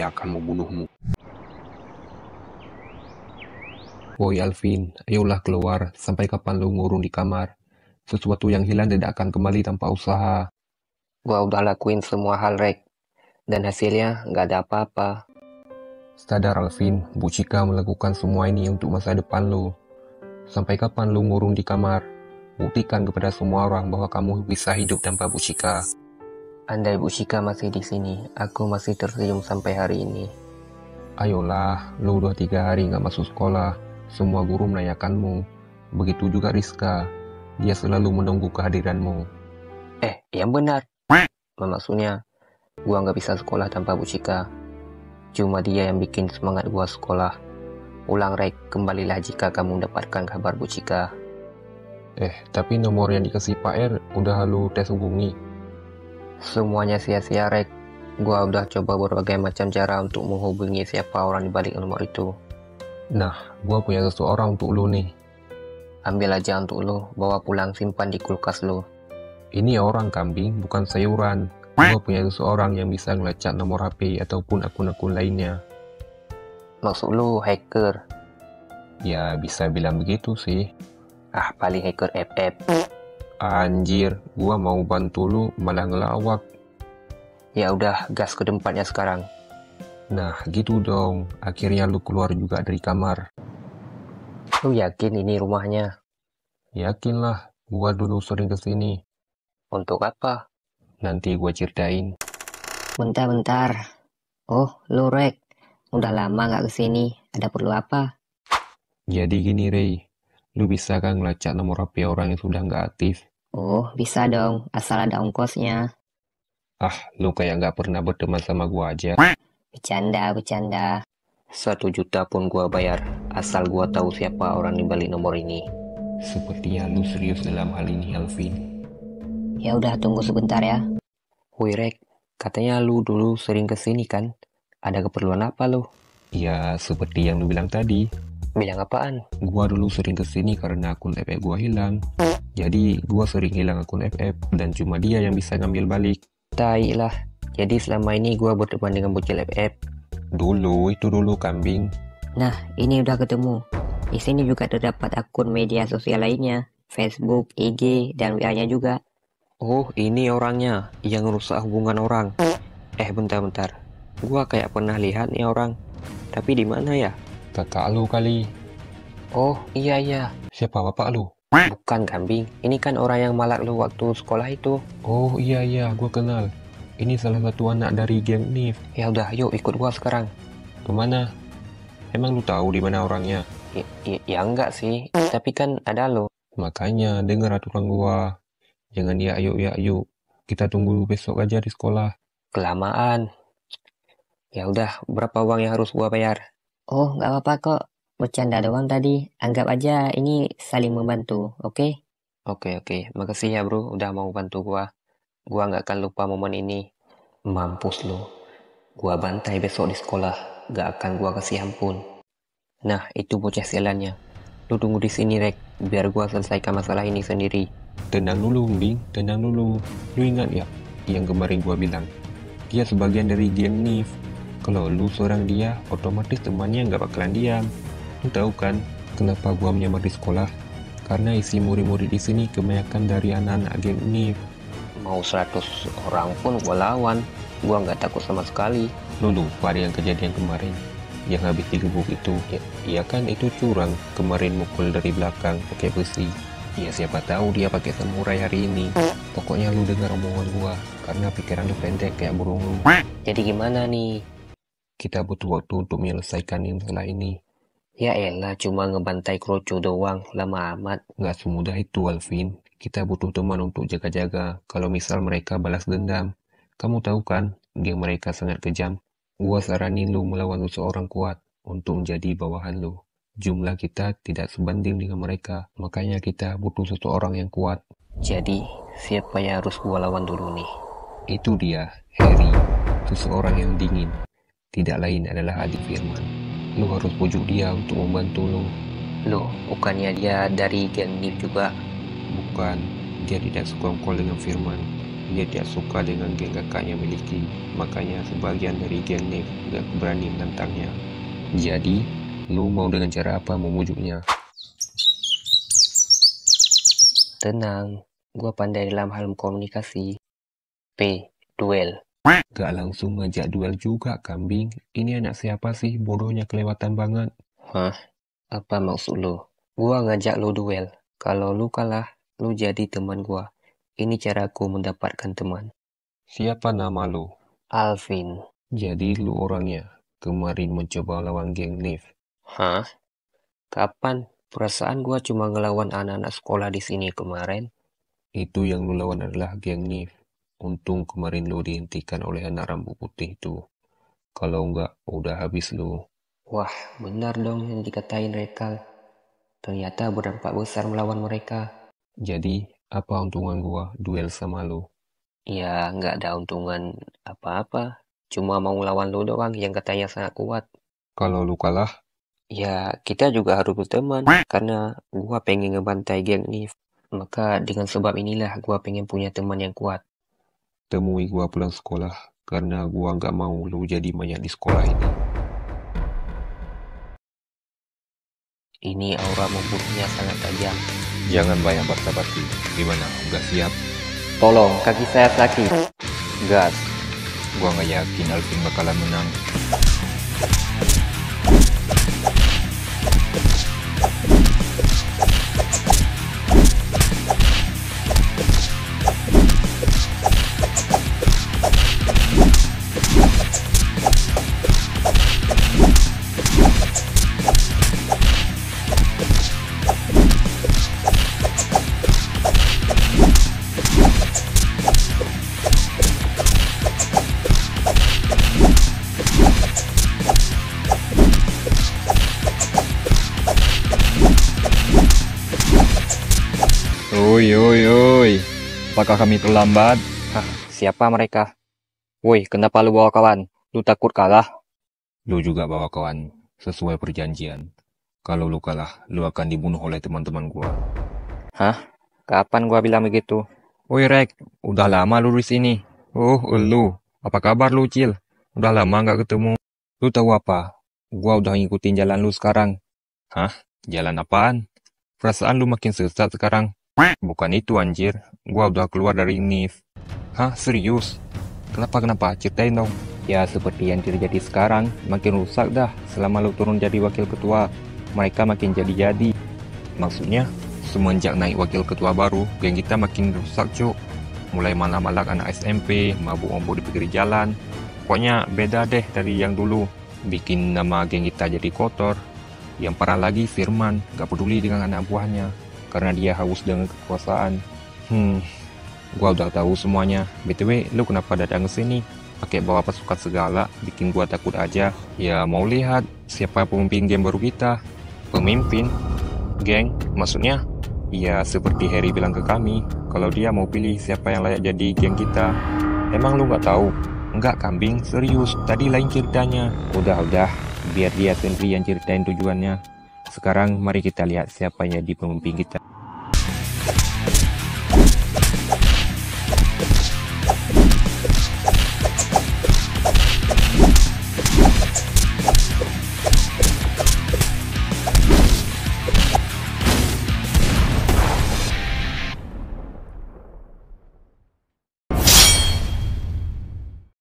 saya akan membunuhmu. Woi Alvin, ayolah keluar. Sampai kapan lu ngurung di kamar? Sesuatu yang hilang tidak akan kembali tanpa usaha. Gua udah lakuin semua hal, Rek. Dan hasilnya nggak ada apa-apa. Sadar Alvin, Bu Cika melakukan semua ini untuk masa depan lu. Sampai kapan lu ngurung di kamar? Buktikan kepada semua orang bahwa kamu bisa hidup tanpa Bu Cika. Andai Bu Cika masih di sini, aku masih tersenyum sampai hari ini. Ayolah, lu udah 3 hari nggak masuk sekolah. Semua guru menanyakanmu. Begitu juga Rizka. Dia selalu menunggu kehadiranmu. Yang benar. Maksudnya, gua nggak bisa sekolah tanpa Bu Cika. Cuma dia yang bikin semangat gua sekolah. Ulang, Rek, kembalilah jika kamu mendapatkan kabar Bu Cika. Tapi nomor yang dikasih Pak R udah lu tes hubungi. Semuanya sia-sia, Rek. Gua udah coba berbagai macam cara untuk menghubungi siapa orang di balik nomor itu. Nah, gua punya seseorang untuk lu nih. Ambil aja untuk lo, bawa pulang simpan di kulkas lo. Ini orang kambing, bukan sayuran. Gua punya seseorang yang bisa ngelacak nomor HP ataupun akun-akun lainnya. Maksud lo hacker? Ya, bisa bilang begitu sih. Paling hacker FF. Anjir, gua mau bantu lu malah ngelawak. Ya udah, gas ke tempatnya sekarang. Nah, gitu dong. Akhirnya lu keluar juga dari kamar. Lu yakin ini rumahnya? Yakinlah, gua dulu sering kesini. Untuk apa? Nanti gua ceritain. Bentar. Oh, lu Rek. Udah lama nggak kesini. Ada perlu apa? Jadi gini, Rey. Lu bisa kan ngelacak nomor HP orang yang sudah nggak aktif? Oh, bisa dong. Asal ada ongkosnya. Lu kayak nggak pernah berteman sama gua aja. Bercanda. 1 juta pun gua bayar, asal gua tahu siapa orang di balik nomor ini. Sepertinya lu serius dalam hal ini, Alvin. Ya udah, tunggu sebentar ya. Woi, Rek, katanya lu dulu sering kesini kan? Ada keperluan apa lu? Ya, seperti yang lu bilang tadi. Bilang apaan? Gua dulu sering kesini karena akun FF gua hilang. Jadi, gua sering hilang akun FF dan cuma dia yang bisa ngambil balik. Tai lah. Jadi selama ini gua berteman dengan bocil FF. Itu dulu kambing. Nah, ini udah ketemu. Di sini juga terdapat akun media sosial lainnya. Facebook, IG, dan WA-nya juga. Oh, ini orangnya yang ngerusak hubungan orang. Bentar. Gua kayak pernah lihat nih orang. Tapi di mana ya? Kakak lu kali. Oh, iya. Siapa bapak lu? Bukan kambing. Ini kan orang yang malak lu waktu sekolah itu. Oh iya, gua kenal. Ini salah satu anak dari geng NIF. Ya udah, yuk ikut gua sekarang. Kemana? Emang lu tahu di mana orangnya? Ya enggak sih, tapi kan ada lo. Makanya dengar aturan gua. Jangan ya ayo. Kita tunggu besok aja di sekolah. Kelamaan. Ya udah, berapa uang yang harus gua bayar? Oh, nggak apa-apa kok. Bercanda doang tadi. Anggap aja ini saling membantu, oke? Oke. Makasih ya bro, udah mau bantu gua. Gua nggak akan lupa momen ini. Mampus lo. Gua bantai besok di sekolah. Gak akan gua kasih ampun. Nah, itu bocah sialannya. Lu tunggu di sini, Rek. Biar gua selesaikan masalah ini sendiri. Tenang dulu, Bing. Tenang dulu. Lu ingat ya yang kemarin gua bilang? Dia sebagian dari geng NIF. Kalau lu seorang dia, otomatis temannya nggak bakalan diam. Lu tahu kan kenapa gua menyamar di sekolah? Karena isi murid-murid di sini kebanyakan dari anak-anak geng NIF. Mau 100 orang pun gua lawan. Gua nggak takut sama sekali. Lu lupa dengan kejadian kemarin yang habis digebuk itu? Ya kan itu curang. Kemarin mukul dari belakang pakai besi. Ya siapa tahu dia pakai samurai hari ini. Pokoknya lu dengar omongan gua, karena pikiran lu pendek kayak burung lu. Jadi gimana nih? Kita butuh waktu untuk menyelesaikan masalah ini. Ya elah, cuma ngebantai kroco doang, lama amat. Nggak semudah itu, Alvin. Kita butuh teman untuk jaga-jaga. Kalau misal mereka balas dendam. Kamu tahu kan, geng mereka sangat kejam. Gua saranin lu melawan seseorang kuat untuk menjadi bawahan lu. Jumlah kita tidak sebanding dengan mereka. Makanya kita butuh seseorang yang kuat. Jadi, siapa yang harus gua lawan dulu nih? Itu dia, Harry. Seseorang yang dingin. Tidak lain adalah adik Firman. Lu harus pujuk dia untuk membantu lu. Loh, bukannya dia dari geng NIF juga? Bukan, dia tidak sekongkol dengan Firman. Dia tidak suka dengan geng kakaknya miliki, makanya sebagian dari geng Nif gak berani menentangnya. Jadi, lu mau dengan cara apa memujuknya? Tenang, gua pandai dalam hal komunikasi. P. Duel. Gak langsung ngajak duel juga, kambing. Ini anak siapa sih? Bodohnya kelewatan banget. Hah? Apa maksud lu? Gua ngajak lu duel. Kalau lu kalah, lu jadi teman gua. Ini caraku mendapatkan teman. Siapa nama lu? Alvin. Jadi lu orangnya. Kemarin mencoba lawan geng Nif. Hah? Kapan? Perasaan gua cuma ngelawan anak-anak sekolah di sini kemarin. Itu yang lu lawan adalah geng Nif. Untung kemarin lu dihentikan oleh anak rambut putih itu. Kalau enggak, udah habis lu. Wah, benar dong yang dikatain Rekal. Ternyata berdampak besar melawan mereka. Jadi, apa untungan gua duel sama lu? Ya, nggak ada untungan apa-apa. Cuma mau lawan lu doang yang katanya sangat kuat. Kalau lu kalah, Ya, kita juga harus berteman. Karena gua pengen ngebantai geng Nif. Maka dengan sebab inilah gua pengen punya teman yang kuat. temui gua pulang sekolah. Karena gua nggak mau lu jadi mayat di sekolah ini. Ini aura membunuhnya sangat tajam. Jangan banyak basa-basi. Gimana? Udah siap? Tolong, kaki saya sakit. Gas. Gua nggak yakin Alvin bakalan menang. Oi, apakah kami terlambat? Hah, siapa mereka? Woi, kenapa lu bawa kawan? Lu takut kalah? Lu juga bawa kawan. Sesuai perjanjian. Kalau lu kalah, lu akan dibunuh oleh teman-teman gua. Hah? Kapan gua bilang begitu? Woi Rek, udah lama lu di sini. Oh, lu. Apa kabar lu, Cil? Udah lama nggak ketemu. Lu tahu apa? Gua udah ngikutin jalan lu sekarang. Hah? Jalan apaan? Perasaan lu makin sesat sekarang. Bukan itu anjir. Gua udah keluar dari Nif. Hah, serius? Kenapa? Ceritain dong. Ya seperti yang terjadi sekarang, makin rusak dah selama lu turun jadi wakil ketua. Mereka makin jadi-jadi. Maksudnya, semenjak naik wakil ketua baru, geng kita makin rusak, cuk. Mulai malak-malak anak SMP, mabuk-mabuk di pinggir jalan. Pokoknya beda deh dari yang dulu. Bikin nama geng kita jadi kotor. Yang parah lagi, Firman gak peduli dengan anak buahnya. Karena dia haus dengan kekuasaan. Gua udah tahu semuanya. BTW, lu kenapa datang ke sini? Pakai bawa pasukan segala, bikin gua takut aja. Ya mau lihat siapa pemimpin geng baru kita. Pemimpin? Geng? Maksudnya? Ya seperti Harry bilang ke kami, kalau dia mau pilih siapa yang layak jadi geng kita. Emang lu gak tahu? Enggak kambing, serius. Tadi lain ceritanya. Udah, biar dia sendiri yang ceritain tujuannya. Sekarang mari kita lihat siapa yang jadi pemimpin kita.